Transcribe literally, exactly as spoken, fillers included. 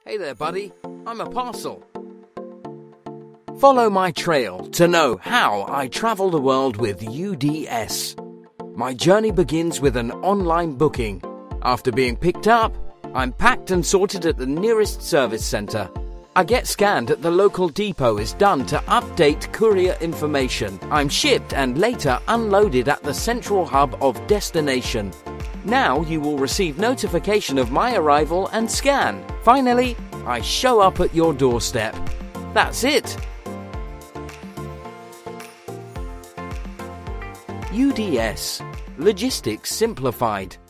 Hey there, buddy. I'm a parcel. Follow my trail to know how I travel the world with U D S. My journey begins with an online booking. After being picked up, I'm packed and sorted at the nearest service centre. I get scanned at the local depot is done to update courier information. I'm shipped and later unloaded at the central hub of destination. Now you will receive notification of my arrival and scan. Finally, I show up at your doorstep. That's it. U D S. Logistics simplified.